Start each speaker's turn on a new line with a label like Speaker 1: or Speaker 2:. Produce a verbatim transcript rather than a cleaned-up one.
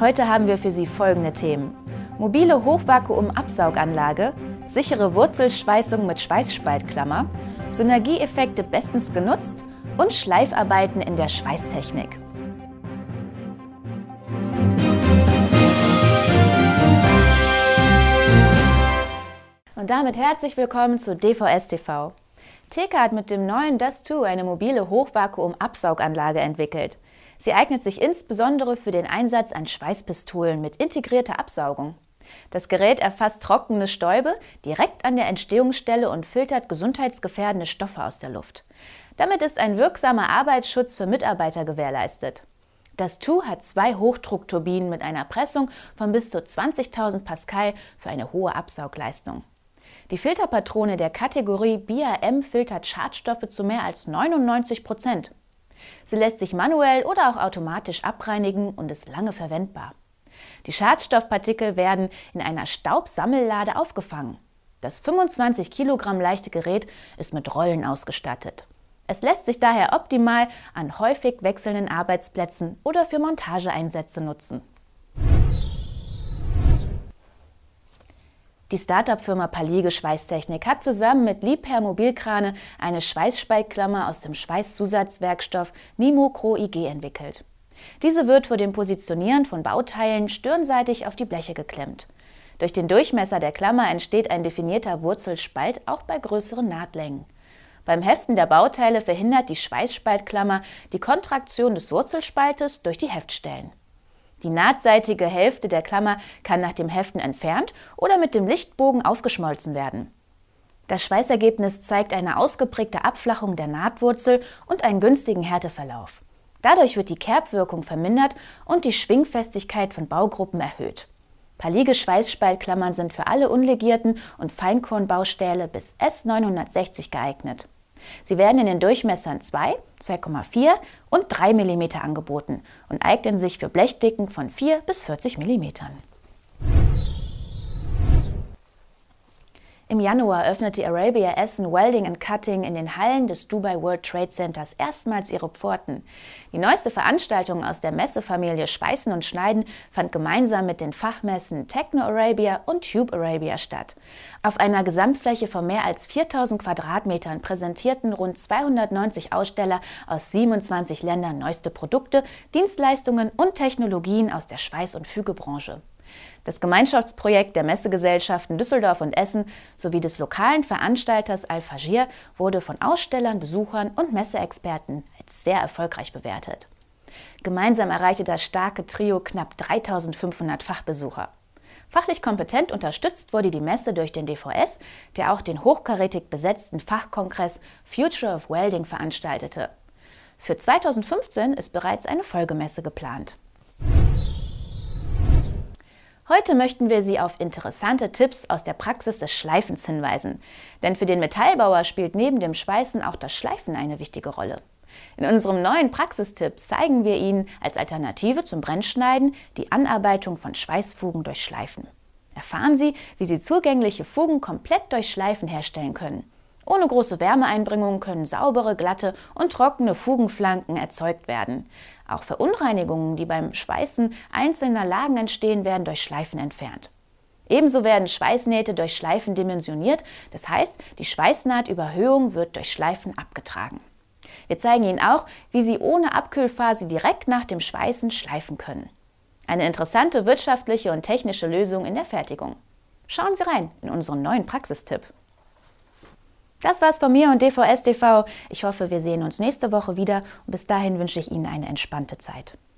Speaker 1: Heute haben wir für Sie folgende Themen: mobile Hochvakuum-Absauganlage, sichere Wurzelschweißung mit Schweißspaltklammer, Synergieeffekte bestens genutzt und Schleifarbeiten in der Schweißtechnik. Und damit herzlich willkommen zu D V S T V. Teka hat mit dem neuen Dust zwei eine mobile Hochvakuum-Absauganlage entwickelt. Sie eignet sich insbesondere für den Einsatz an Schweißpistolen mit integrierter Absaugung. Das Gerät erfasst trockene Stäube direkt an der Entstehungsstelle und filtert gesundheitsgefährdende Stoffe aus der Luft. Damit ist ein wirksamer Arbeitsschutz für Mitarbeiter gewährleistet. Dust zwei hat zwei Hochdruckturbinen mit einer Pressung von bis zu zwanzigtausend Pascal für eine hohe Absaugleistung. Die Filterpatrone der Kategorie B A M filtert Schadstoffe zu mehr als neunundneunzig Prozent. Sie lässt sich manuell oder auch automatisch abreinigen und ist lange verwendbar. Die Schadstoffpartikel werden in einer Staubsammellade aufgefangen. Das fünfundzwanzig Kilogramm leichte Gerät ist mit Rollen ausgestattet. Es lässt sich daher optimal an häufig wechselnden Arbeitsplätzen oder für Montageeinsätze nutzen. Die Start-up-Firma Palige Schweißtechnik hat zusammen mit Liebherr Mobilkrane eine Schweißspaltklammer aus dem Schweißzusatzwerkstoff Nimocro I G entwickelt. Diese wird vor dem Positionieren von Bauteilen stirnseitig auf die Bleche geklemmt. Durch den Durchmesser der Klammer entsteht ein definierter Wurzelspalt auch bei größeren Nahtlängen. Beim Heften der Bauteile verhindert die Schweißspaltklammer die Kontraktion des Wurzelspaltes durch die Heftstellen. Die nahtseitige Hälfte der Klammer kann nach dem Heften entfernt oder mit dem Lichtbogen aufgeschmolzen werden. Das Schweißergebnis zeigt eine ausgeprägte Abflachung der Nahtwurzel und einen günstigen Härteverlauf. Dadurch wird die Kerbwirkung vermindert und die Schwingfestigkeit von Baugruppen erhöht. Palige Schweißspaltklammern sind für alle unlegierten und Feinkornbaustähle bis S neunhundertsechzig geeignet. Sie werden in den Durchmessern zwei, zwei Komma vier und drei Millimeter angeboten und eignen sich für Blechdicken von vier bis vierzig Millimeter. Im Januar öffnete Arabia Essen Welding and Cutting in den Hallen des Dubai World Trade Centers erstmals ihre Pforten. Die neueste Veranstaltung aus der Messefamilie Schweißen und Schneiden fand gemeinsam mit den Fachmessen Techno Arabia und Tube Arabia statt. Auf einer Gesamtfläche von mehr als viertausend Quadratmetern präsentierten rund zweihundertneunzig Aussteller aus siebenundzwanzig Ländern neueste Produkte, Dienstleistungen und Technologien aus der Schweiß- und Fügebranche. Das Gemeinschaftsprojekt der Messegesellschaften Düsseldorf und Essen sowie des lokalen Veranstalters Al-Fajir wurde von Ausstellern, Besuchern und Messeexperten als sehr erfolgreich bewertet. Gemeinsam erreichte das starke Trio knapp dreitausendfünfhundert Fachbesucher. Fachlich kompetent unterstützt wurde die Messe durch den D V S, der auch den hochkarätig besetzten Fachkongress Future of Welding veranstaltete. Für zweitausendfünfzehn ist bereits eine Folgemesse geplant. Heute möchten wir Sie auf interessante Tipps aus der Praxis des Schleifens hinweisen. Denn für den Metallbauer spielt neben dem Schweißen auch das Schleifen eine wichtige Rolle. In unserem neuen Praxistipp zeigen wir Ihnen als Alternative zum Brennschneiden die Anarbeitung von Schweißfugen durch Schleifen. Erfahren Sie, wie Sie zugängliche Fugen komplett durch Schleifen herstellen können. Ohne große Wärmeeinbringung können saubere, glatte und trockene Fugenflanken erzeugt werden. Auch Verunreinigungen, die beim Schweißen einzelner Lagen entstehen, werden durch Schleifen entfernt. Ebenso werden Schweißnähte durch Schleifen dimensioniert, das heißt, die Schweißnahtüberhöhung wird durch Schleifen abgetragen. Wir zeigen Ihnen auch, wie Sie ohne Abkühlphase direkt nach dem Schweißen schleifen können. Eine interessante wirtschaftliche und technische Lösung in der Fertigung. Schauen Sie rein in unseren neuen Praxistipp. Das war's von mir und D V S T V. Ich hoffe, wir sehen uns nächste Woche wieder und bis dahin wünsche ich Ihnen eine entspannte Zeit.